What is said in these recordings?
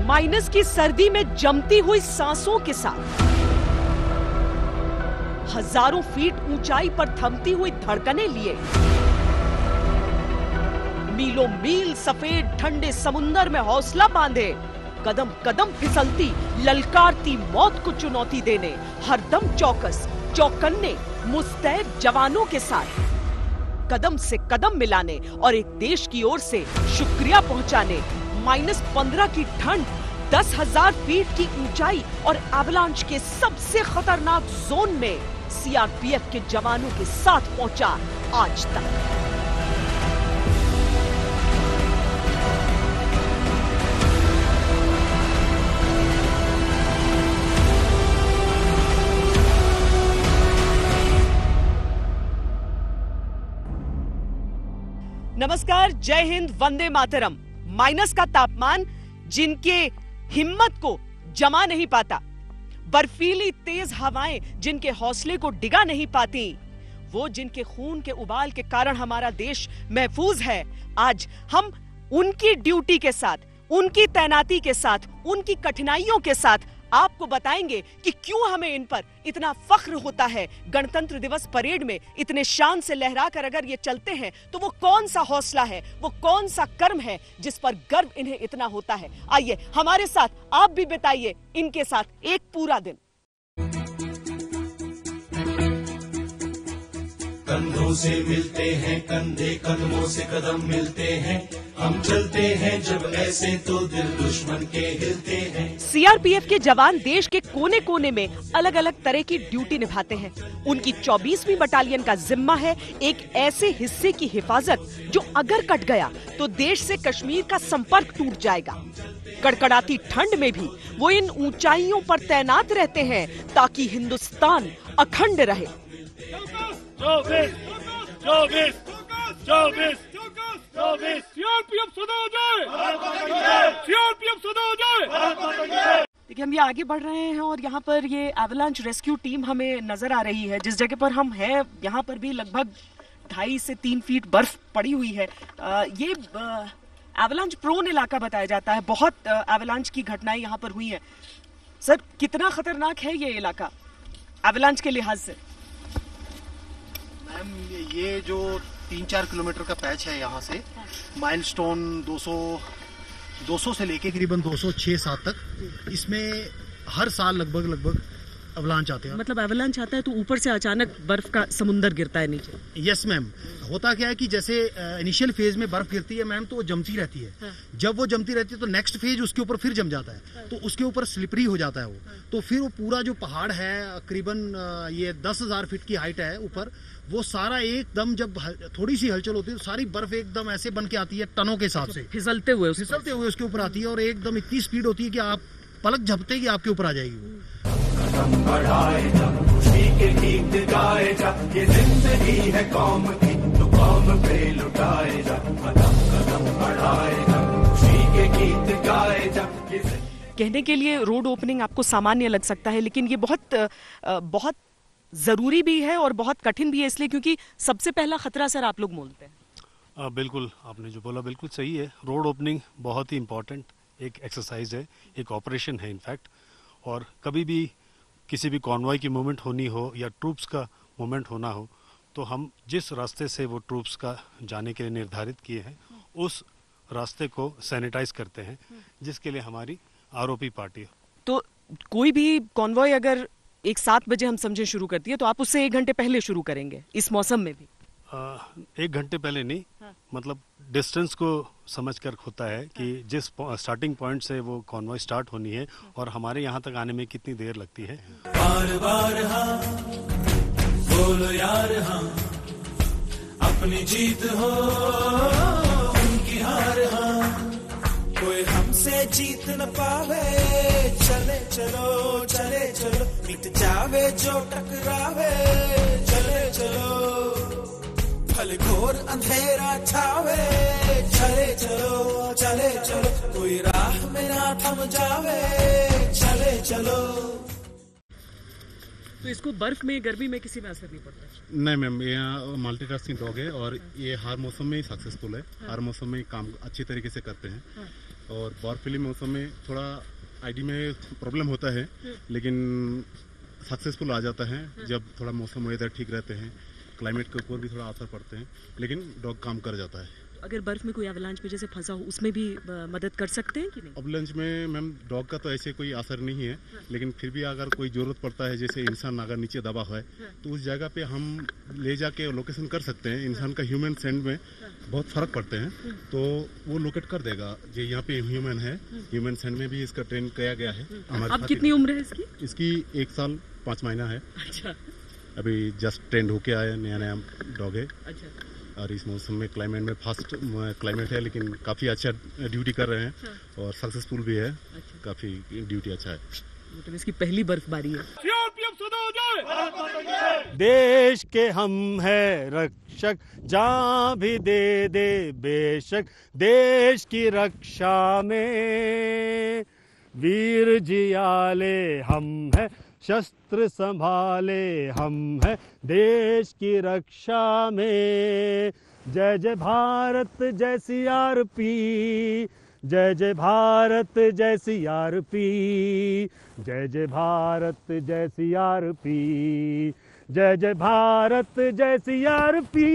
Minus की सर्दी में जमती हुई सांसों के साथ हजारों फीट ऊंचाई पर थमती हुई धड़कनें लिए मीलों मील सफेद ठंडे समुंदर में हौसला बांधे कदम कदम फिसलती ललकारती मौत को चुनौती देने हरदम चौकस चौकन्ने मुस्तैद जवानों के साथ कदम से कदम मिलाने और एक देश की ओर से शुक्रिया पहुंचाने -15 की ठंड 10,000 फीट की ऊंचाई और एवलांच के सबसे खतरनाक जोन में सीआरपीएफ के जवानों के साथ पहुंचा आज तक। नमस्कार, जय हिंद, वंदे मातरम। माइनस का तापमान जिनके हिम्मत को जमा नहीं पाता, बर्फीली तेज हवाएं जिनके हौसले को डिगा नहीं पाती, वो जिनके खून के उबाल के कारण हमारा देश महफूज है, आज हम उनकी ड्यूटी के साथ, उनकी तैनाती के साथ, उनकी कठिनाइयों के साथ आपको बताएंगे कि क्यों हमें इन पर इतना फख्र होता है। गणतंत्र दिवस परेड में इतने शान से लहराकर अगर ये चलते हैं तो वो कौन सा हौसला है, वो कौन सा कर्म है जिस पर गर्व इन्हें इतना होता है। आइए हमारे साथ आप भी बिताइए इनके साथ एक पूरा दिन। कंधों से मिलते हैं कंधे, कदमों से कदम मिलते हैं, हम चलते हैं जब ऐसे तो दिल दुश्मन के हिलते हैं। सीआरपीएफ के जवान देश के कोने कोने में अलग अलग तरह की ड्यूटी निभाते हैं। उनकी 24वीं बटालियन का जिम्मा है एक ऐसे हिस्से की हिफाजत जो अगर कट गया तो देश से कश्मीर का संपर्क टूट जाएगा। कड़कड़ाती ठंड में भी वो इन ऊंचाइयों पर तैनात रहते हैं ताकि हिंदुस्तान अखंड रहे। 24 सीआरपीएफ सदा हो जाए, सीआरपीएफ सदा हो जाए। देखिए, हम ये आगे बढ़ रहे हैं और यहाँ पर ये एवलांच रेस्क्यू टीम हमें नजर आ रही है। जिस जगह पर हम हैं यहाँ पर भी लगभग 2.5 से 3 फीट बर्फ पड़ी हुई है। ये एवलांच प्रोन इलाका बताया जाता है। बहुत एवलांच की घटनाएं यहाँ पर हुई हैं। सर, कितना खतरनाक है ये इलाका एवलांच के लिहाज से? मैम, ये जो 3-4 किलोमीटर का पैच है, यहाँ से माइलस्टोन 200 से लेके करीबन 206-7 तक, इसमें हर साल लगभग अवलांच आते हैं। मतलब अवलांच आता है तो ऊपर से अचानक बर्फ का समुंदर गिरता है नीचे? Yes ma'am. होता क्या है कि जैसे इनिशियल फेज में बर्फ गिरती है मैम, तो वो जमती रहती है। हाँ। जब वो जमती रहती है तो नेक्स्ट फेज उसके ऊपर फिर जम जाता है। हाँ। तो उसके ऊपर स्लिपरी हो जाता है वो। हाँ। तो फिर वो पूरा जो पहाड़ है करीबन ये 10,000 फीट की हाइट है ऊपर, वो सारा एकदम जब थोड़ी सी हलचल होती है तो सारी बर्फ एकदम ऐसे बन के आती है टनों के हिसाब से, फिसलते हुए उसके ऊपर आती है और एकदम इतनी स्पीड होती है कि आप पलक झपकते ही आपके ऊपर आ जाएगी वो। कदम बढ़ाए जा, खुशी के गीत गाए जा, ये जिंदगी है कौम की, तो कौम पे लुटाए जा। कदम बढ़ाए जा, खुशी के गीत गाए जा। कहने के लिए रोड ओपनिंग आपको सामान्य लग सकता है, लेकिन ये बहुत जरूरी भी है और बहुत कठिन भी है, इसलिए क्योंकि सबसे पहला खतरा सर आप लोग मोलते हैं। बिल्कुल, आपने जो बोला बिल्कुल सही है। रोड ओपनिंग बहुत ही इम्पोर्टेंट एक एक्सरसाइज है, एक ऑपरेशन है इनफैक्ट। और कभी भी किसी भी कॉन्वॉय की मूवमेंट होनी हो या ट्रूप्स का मूवमेंट होना हो, तो हम जिस रास्ते से वो ट्रूप्स का जाने के लिए निर्धारित किए हैं उस रास्ते को सैनिटाइज करते हैं, जिसके लिए हमारी आरओपी पार्टी है। तो कोई भी कॉन्वॉय अगर 7 बजे हम समझे शुरू करती है तो आप उससे 1 घंटे पहले शुरू करेंगे इस मौसम में भी? 1 घंटे पहले नहीं। हाँ। मतलब डिस्टेंस को समझकर होता है कि जिस स्टार्टिंग पॉइंट से वो कॉन्वॉय स्टार्ट होनी है और हमारे यहाँ तक आने में कितनी देर लगती है। बार बार हाँ बोलो यार, हाँ अपनी जीत हो उनकी हार, हाँ कोई हमसे जीत न पावे। चले चलो चले चलो, मिट जावे जो टकरावे। चले चलो भले घोर अंधेरा छावे। चले चलो कोई राह में ना थम जावे। चले चलो। तो इसको बर्फ में गर्मी में किसी में असर नहीं पड़ता? नहीं मैम, ये मल्टीटास्किंग डॉग है और ये हर मौसम में ही सक्सेसफुल है। हर मौसम में काम अच्छी तरीके से करते हैं। और बर्फीले मौसम में थोड़ा आईडी में प्रॉब्लम होता है, लेकिन सक्सेसफुल आ जाता है जब थोड़ा मौसम वेदर ठीक रहते हैं, क्लाइमेट के ऊपर भी थोड़ा असर पड़ते हैं, लेकिन डॉग काम कर जाता है। अगर बर्फ में कोई एवलांच में जैसे फंसा हो उसमें भी मदद कर सकते हैं कि नहीं? एवलांच में मैम डॉग का तो ऐसे कोई असर नहीं है, लेकिन फिर भी अगर कोई ज़रूरत पड़ता है, जैसे इंसान अगर नीचे दबा हुआ है तो उस जगह पे हम ले जाके लोकेशन कर सकते हैं। इंसान का ह्यूमन सेंड में बहुत फ़र्क पड़ते हैं, तो वो लोकेट कर देगा जो यहाँ पे ह्यूमन है। ह्यूमन सेंड में भी इसका ट्रेन किया गया है। अब कितनी उम्र है इसकी? इसकी 1 साल 5 महीना है। अच्छा, अभी जस्ट ट्रेंड होके आया, नया डॉग है। अच्छा। और इस मौसम में क्लाइमेट में फास्ट क्लाइमेट है, लेकिन काफ़ी अच्छा ड्यूटी कर रहे हैं और सक्सेसफुल भी है। काफ़ी ड्यूटी अच्छा है। मतलब इसकी पहली बर्फबारी है। सीआरपीएफ सदा जय। देश के हम है रक्षक, जान भी दे दे बेशक, देश की रक्षा में वीर जियाले हम है, शस्त्र संभाले हम है, देश की रक्षा में। जय जय भारत जय सीआरपी, जय जय भारत जय सीआरपी, जय जय भारत जय सीआरपी, जय जय भारत जय सीआरपी।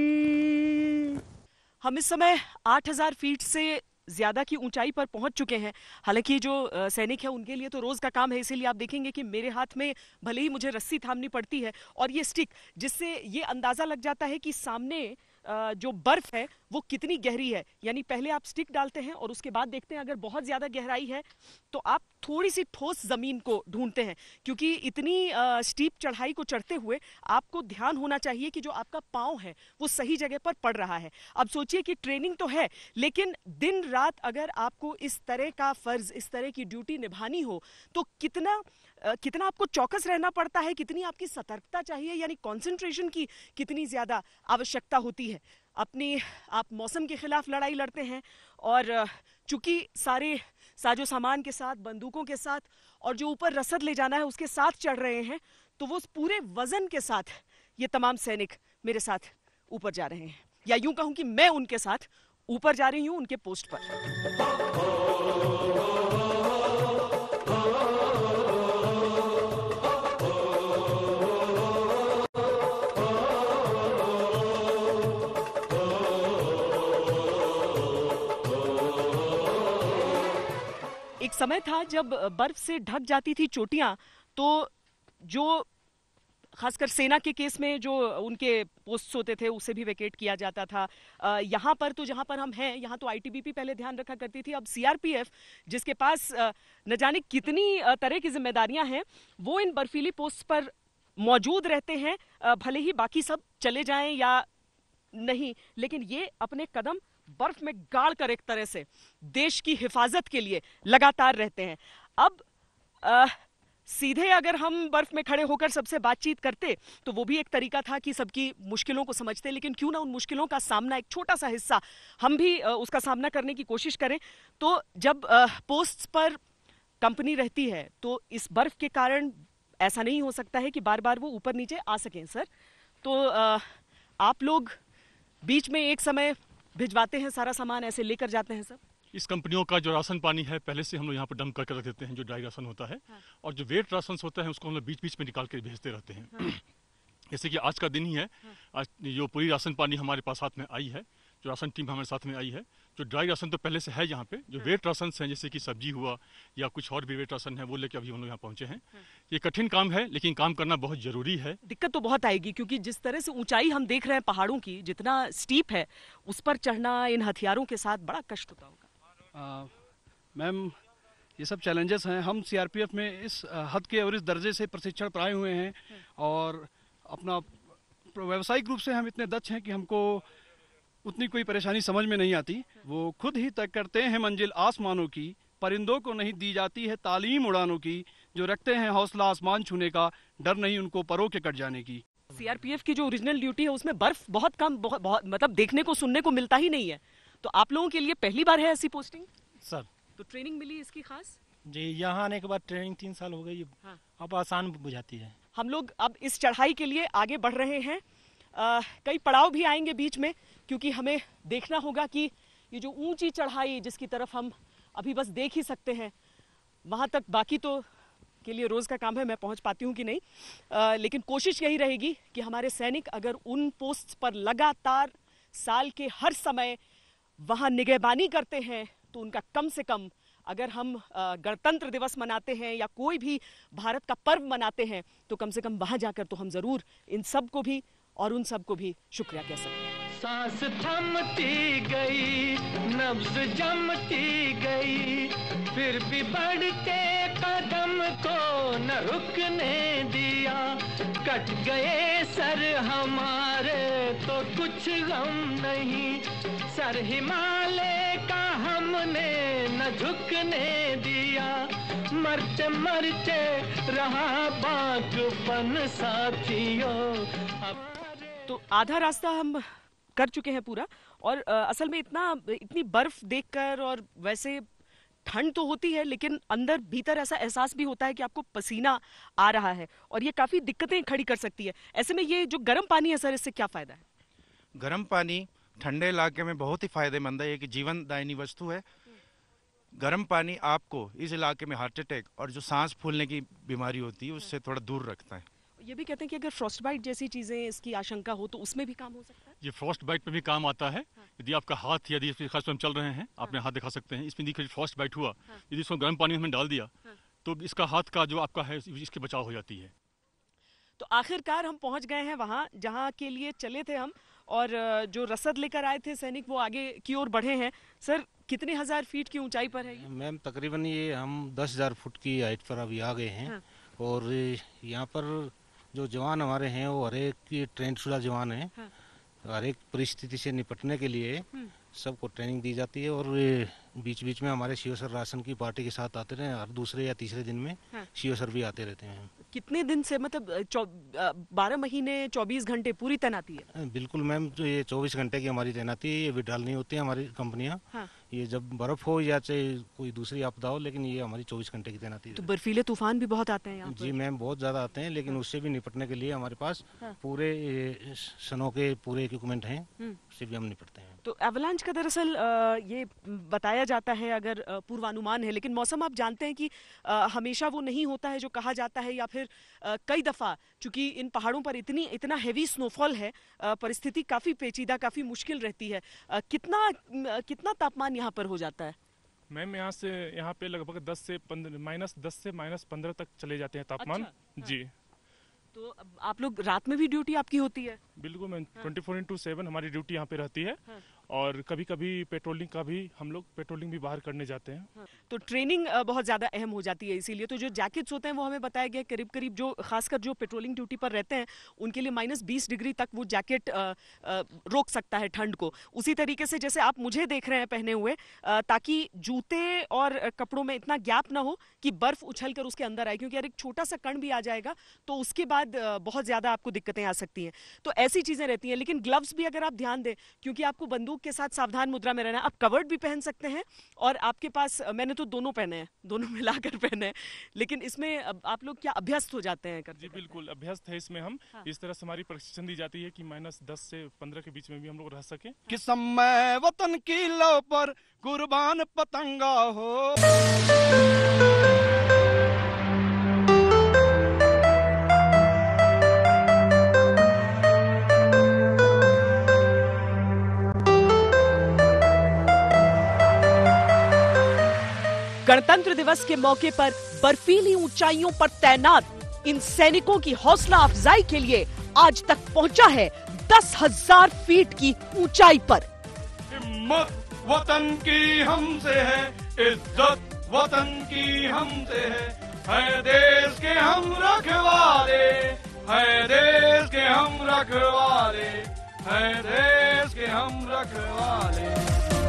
हम इस समय 8000 फीट से ज्यादा की ऊंचाई पर पहुंच चुके हैं। हालांकि जो सैनिक है उनके लिए तो रोज का काम है, इसीलिए आप देखेंगे कि मेरे हाथ में भले ही मुझे रस्सी थामनी पड़ती है और ये स्टिक, जिससे ये अंदाजा लग जाता है कि सामने जो बर्फ है वो कितनी गहरी है। यानी पहले आप स्टिक डालते हैं और उसके बाद देखते हैं अगर बहुत ज्यादा गहराई है तो आप थोड़ी सी ठोस जमीन को ढूंढते हैं, क्योंकि इतनी स्टीप चढ़ाई को चढ़ते हुए आपको ध्यान होना चाहिए कि जो आपका पांव है वो सही जगह पर पड़ रहा है। अब सोचिए कि ट्रेनिंग तो है, लेकिन दिन रात अगर आपको इस तरह का फर्ज, इस तरह की ड्यूटी निभानी हो तो कितना आपको चौकस रहना पड़ता है, कितनी आपकी सतर्कता चाहिए, यानी कंसंट्रेशन की कितनी ज्यादा आवश्यकता होती है। आप मौसम के खिलाफ लड़ाई लड़ते हैं और चूंकि सारे साजो सामान के साथ, बंदूकों के साथ और जो ऊपर रसद ले जाना है उसके साथ चढ़ रहे हैं, तो वो पूरे वजन के साथ ये तमाम सैनिक मेरे साथ ऊपर जा रहे हैं, या यूं कहूं कि मैं उनके साथ ऊपर जा रही हूं उनके पोस्ट पर। एक समय था जब बर्फ से ढक जाती थी चोटियां, तो जो खासकर सेना के केस में जो उनके पोस्ट होते थे उसे भी वेकेट किया जाता था। यहाँ पर तो जहाँ पर हम हैं यहाँ तो आईटीबीपी पहले ध्यान रखा करती थी, अब सीआरपीएफ जिसके पास न जाने कितनी तरह की जिम्मेदारियां हैं वो इन बर्फीली पोस्ट पर मौजूद रहते हैं। भले ही बाकी सब चले जाएं या नहीं, लेकिन ये अपने कदम बर्फ में गाड़ कर एक तरह से देश की हिफाजत के लिए लगातार रहते हैं। अब सीधे अगर हम बर्फ में खड़े होकर सबसे बातचीत करते तो वो भी एक तरीका था कि सबकी मुश्किलों को समझते, लेकिन क्यों ना उन मुश्किलों का सामना, एक छोटा सा हिस्सा हम भी उसका सामना करने की कोशिश करें। तो जब पोस्ट पर कंपनी रहती है तो इस बर्फ के कारण ऐसा नहीं हो सकता है कि बार बार वो ऊपर नीचे आ सकें। सर, तो आप लोग बीच में एक समय भिजवाते हैं, सारा सामान ऐसे लेकर जाते हैं सर? इस कंपनियों का जो राशन पानी है पहले से हम लोग यहाँ पर डंप करके रख देते हैं, जो ड्राई राशन होता है। हाँ। और जो वेट राशन होता है उसको हम लोग बीच बीच में निकाल कर भेजते रहते हैं। हाँ। जैसे कि आज का दिन ही है। हाँ। आज जो पूरी राशन पानी हमारे पास साथ में आई है, जो राशन टीम हमारे साथ में आई है, जो ड्राई राशन तो पहले से है यहाँ पे, जो वेट राशन है जैसे कि सब्जी हुआ या कुछ और भी वेट राशन है वो लेके अभी हम लोग यहाँ पहुँचे हैं। ये कठिन काम है लेकिन काम करना बहुत जरूरी है। दिक्कत तो बहुत आएगी क्योंकि जिस तरह से ऊंचाई हम देख रहे हैं पहाड़ों की, जितना स्टीप है उस पर चढ़ना इन हथियारों के साथ बड़ा कष्ट होता होगा। मैम, ये सब चैलेंजेस हैं। हम सीआरपीएफ में इस हद के और इस दर्जे से प्रशिक्षण पाए हुए हैं और अपना व्यावसायिक रूप से हम इतने दक्ष हैं कि हमको उतनी कोई परेशानी समझ में नहीं आती। वो खुद ही तय करते हैं मंजिल आसमानों की, परिंदों को नहीं दी जाती है तालीम उड़ानों की, जो रखते हैं हौसला आसमान छूने का, डर नहीं उनको परों के कट जाने की। सीआरपीएफ की जो ओरिजिनल ड्यूटी है उसमें बर्फ बहुत कम, बहुत मतलब देखने को सुनने को मिलता ही नहीं है। तो आप लोगों के लिए पहली बार है ऐसी पोस्टिंग? सर, तो ट्रेनिंग मिली इसकी खास? जी, यहाँ आने के बाद ट्रेनिंग 3 साल हो गई। हाँ। अब आसान बुझाती है। हम लोग अब इस चढ़ाई के लिए आगे बढ़ रहे हैं। कई पड़ाव भी आएंगे बीच में, क्योंकि हमें देखना होगा कि ये जो ऊंची चढ़ाई जिसकी तरफ हम अभी बस देख ही सकते हैं, वहाँ तक बाकी तो के लिए रोज़ का काम है, मैं पहुँच पाती हूँ कि नहीं, लेकिन कोशिश यही रहेगी कि हमारे सैनिक अगर उन पोस्ट पर लगातार साल के हर समय वहाँ निगहबानी करते हैं तो उनका कम से कम, अगर हम गणतंत्र दिवस मनाते हैं या कोई भी भारत का पर्व मनाते हैं, तो कम से कम वहाँ जाकर तो हम ज़रूर इन सब को भी और उन सब को भी शुक्रिया कह सकते हैं। सांस थमती गई, नब्ज जमती गई, फिर भी बढ़ते कदम को न रुकने दिया। कट गए सर हमारे तो कुछ गम नहीं, सर हिमालय का हमने न झुकने दिया। मरते मरते रहा बागपन साथियों। तो आधा रास्ता हम कर चुके हैं पूरा, और असल में इतनी बर्फ देखकर, और वैसे ठंड तो होती है लेकिन अंदर भीतर ऐसा एहसास भी होता है कि आपको पसीना आ रहा है, और ये काफ़ी दिक्कतें खड़ी कर सकती है। ऐसे में ये जो गर्म पानी है सर, इससे क्या फ़ायदा है? गर्म पानी ठंडे इलाके में बहुत ही फायदेमंद है, ये कि जीवनदायिनी वस्तु है। गर्म पानी आपको इस इलाके में हार्ट अटैक और जो सांस फूलने की बीमारी होती है उससे थोड़ा दूर रखता है। ये भी कहते हैं कि अगर फ्रॉस्ट बाइट जैसी चीजें इसकी आशंका हो तो उसमें भी काम हो सकता है। ये फ्रॉस्ट बाइट पे भी काम आता है। यदि आपका हाथ, यदि खास हम चल रहे हैं, आपने हाथ दिखा सकते हैं, इसमें देखिए फ्रॉस्ट बाइट हुआ, यदि इसको गर्म पानी में डाल दिया तो इसका हाथ का जो आपका है इसके बचाव हो जाती है। तो आखिरकार हम पहुंच गए हैं वहाँ जहाँ के लिए चले थे हम, और जो रसद लेकर आए थे सैनिक वो आगे की ओर बढ़े हैं। सर, कितने हजार फीट की ऊंचाई पर है ये? मैम तकरीबन ये हम 10,000 फुट की हाइट पर अभी आ गए हैं। और यहाँ पर जो जवान हमारे हैं वो हर एक ट्रेंड शुदा जवान हैं। हर एक परिस्थिति से निपटने के लिए सबको ट्रेनिंग दी जाती है, और बीच बीच में हमारे सीओ सर राशन की पार्टी के साथ आते रहे, हर दूसरे या तीसरे दिन में सीओ सर भी आते रहते हैं। कितने दिन से, मतलब 12 महीने 24 घंटे पूरी तैनाती है? बिल्कुल मैम, जो ये 24 घंटे की हमारी तैनाती है, ये विड्रॉल नहीं होती है हमारी कंपनियाँ। ये जब बर्फ हो या चाहे कोई दूसरी आपदा हो, लेकिन ये हमारी 24 घंटे की तैनाती है। तो बर्फीले तूफान भी बहुत आते हैं यहाँ पर? जी मैम, बहुत ज्यादा आते हैं, लेकिन उससे भी निपटने के लिए हमारे पास पूरे सनों के पूरे इक्विपमेंट हैं, उससे भी हम निपटते हैं। तो एवलांच का दरअसल ये बताया जाता है, अगर पूर्वानुमान है, लेकिन मौसम आप जानते हैं कि हमेशा वो नहीं होता है जो कहा जाता है, या फिर कई दफ़ा चूंकि इन पहाड़ों पर इतना हेवी स्नोफॉल है, परिस्थिति काफ़ी पेचीदा, काफ़ी मुश्किल रहती है। कितना तापमान यहाँ पर हो जाता है? मैम यहाँ पे लगभग -10 से -15 तक चले जाते हैं तापमान। अच्छा, जी। तो आप लोग रात में भी ड्यूटी आपकी होती है? बिल्कुल मैम, 24/7 हमारी ड्यूटी यहाँ पे रहती है। और कभी कभी पेट्रोलिंग का भी, हम लोग पेट्रोलिंग भी बाहर करने जाते हैं। तो ट्रेनिंग बहुत ज़्यादा अहम हो जाती है, इसीलिए तो जो जैकेट्स होते हैं वो हमें बताया गया करीब करीब जो खासकर जो पेट्रोलिंग ड्यूटी पर रहते हैं उनके लिए -20 डिग्री तक वो जैकेट रोक सकता है ठंड को। उसी तरीके से जैसे आप मुझे देख रहे हैं पहने हुए, ताकि जूते और कपड़ों में इतना गैप ना हो कि बर्फ उछल कर उसके अंदर आए, क्योंकि अगर एक छोटा सा कण भी आ जाएगा तो उसके बाद बहुत ज़्यादा आपको दिक्कतें आ सकती हैं। तो ऐसी चीज़ें रहती हैं। लेकिन ग्लव्स भी अगर आप ध्यान दें, क्योंकि आपको बंदूक के साथ सावधान मुद्रा में रहना, आप कवर्ड भी पहन सकते हैं, और आपके पास, मैंने तो दोनों पहने हैं, दोनों मिलाकर पहने हैं, लेकिन इसमें आप लोग क्या अभ्यस्त हो जाते हैं? जी बिल्कुल अभ्यस्त है इसमें हम। इस तरह से हमारी प्रशिक्षण दी जाती है कि -10 से 15 के बीच में भी हम लोग रह सके। कि समय वतन की लौ पर कुर्बान पतंगा हो। गणतंत्र दिवस के मौके पर बर्फीली ऊंचाइयों पर तैनात इन सैनिकों की हौसला अफजाई के लिए आज तक पहुंचा है 10,000 फीट की ऊंचाई पर। हिम्मत वतन की हमसे है, इज्जत वतन की हमसे है देश के हम रखवाले, है देश के हम रखवाले, है देश के हम रखवाले।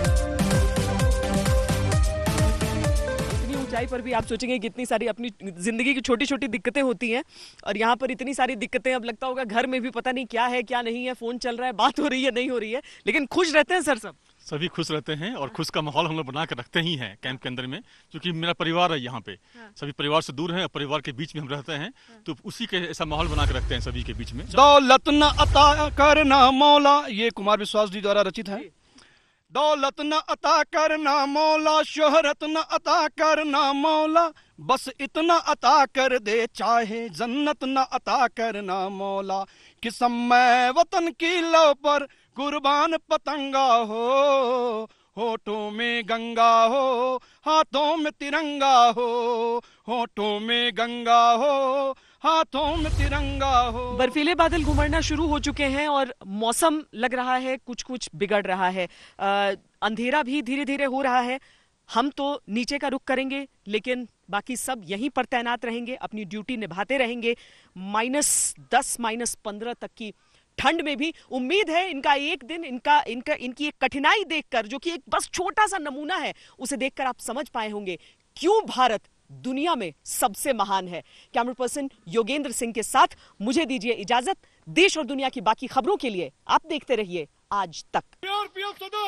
ऊंचाई पर भी आप सोचेंगे कि इतनी सारी अपनी जिंदगी की छोटी छोटी दिक्कतें होती हैं, और यहाँ पर इतनी सारी दिक्कतें, अब लगता होगा घर में भी पता नहीं क्या है क्या नहीं है, फोन चल रहा है, बात हो रही है नहीं हो रही है, लेकिन खुश रहते हैं सर सब? सभी खुश रहते हैं, और खुश का माहौल हम लोग बना कर रखते ही हैं कैंप के अंदर में, क्योंकि मेरा परिवार है यहाँ पे। सभी परिवार से दूर हैं और परिवार के बीच में हम रहते हैं, तो उसी के ऐसा माहौल बना कर रखते हैं सभी के बीच में। दौलत न अता करना मौला, ये कुमार विश्वास जी द्वारा रचित है। दौलत न अता करना मौला, शोहरत न अता करना मौला, बस इतना अता कर दे चाहे जन्नत न अता करना मौला। किस्म मैं वतन की लो पर कुर्बान पतंगा हो, होठों में गंगा हो हाथों में तिरंगा हो, होठों में गंगा हो हाथों में तिरंगा हो। बर्फीले बादल घुमड़ना शुरू हो चुके हैं और मौसम लग रहा है कुछ कुछ बिगड़ रहा है। अंधेरा भी धीरे धीरे हो रहा है। हम तो नीचे का रुख करेंगे लेकिन बाकी सब यहीं पर तैनात रहेंगे, अपनी ड्यूटी निभाते रहेंगे। -10 -15 तक की ठंड में भी उम्मीद है इनका एक दिन इनकी एक कठिनाई देखकर, जो कि एक बस छोटा सा नमूना है, उसे देखकर आप समझ पाए होंगे क्यों भारत दुनिया में सबसे महान है। कैमरा पर्सन योगेंद्र सिंह के साथ मुझे दीजिए इजाजत। देश और दुनिया की बाकी खबरों के लिए आप देखते रहिए आज तक। सीआरपीएफ सदा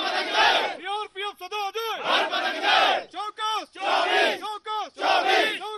अजय, सीआरपीएफ सदा अजय, चौकस, चौकस, चौकस।